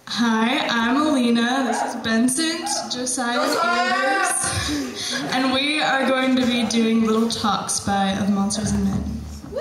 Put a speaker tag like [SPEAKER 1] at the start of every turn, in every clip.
[SPEAKER 1] Hi, I'm Aleena. This is Bencent, Josiah Intia, and we are going to be doing Little Talks by Of Monsters and Men.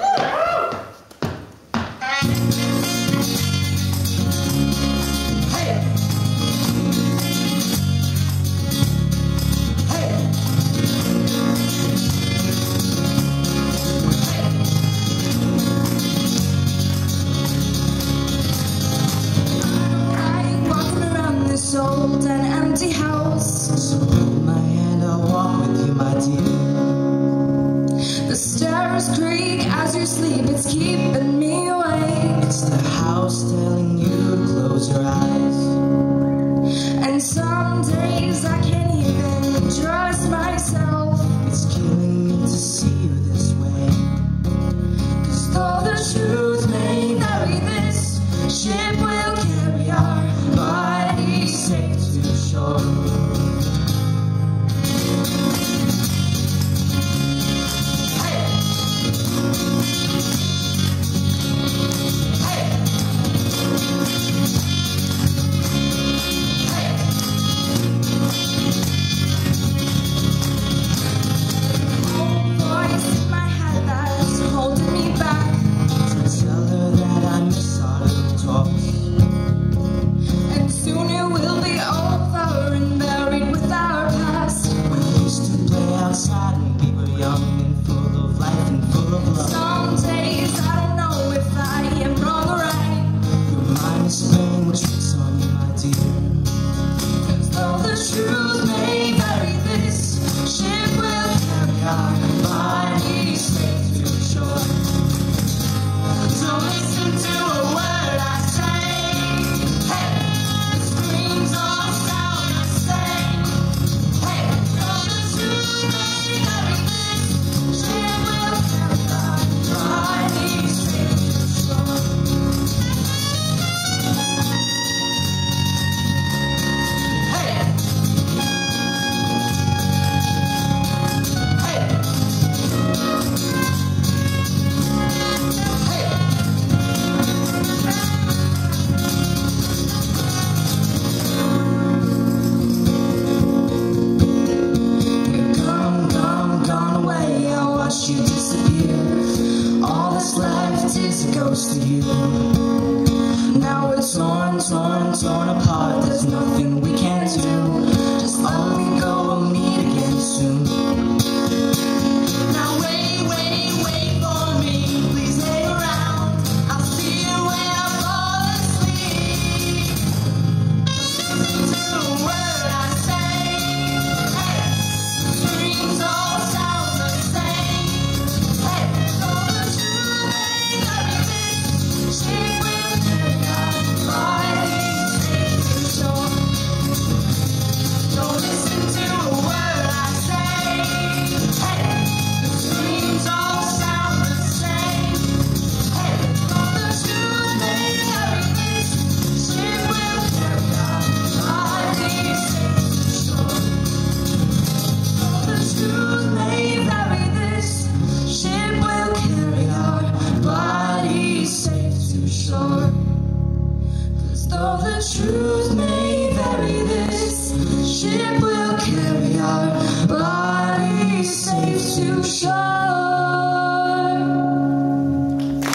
[SPEAKER 2] Old and empty house.
[SPEAKER 3] So hold my hand, I'll walk with you, my dear.
[SPEAKER 2] The stairs creak as you sleep, it's keeping me awake.
[SPEAKER 3] It's the house telling you to close your eyes.
[SPEAKER 2] And some days I can't even trust myself.
[SPEAKER 3] It's killing me to see you this way.
[SPEAKER 2] 'Cause though the truth may vary, this ship will carry our bodies safe to shore.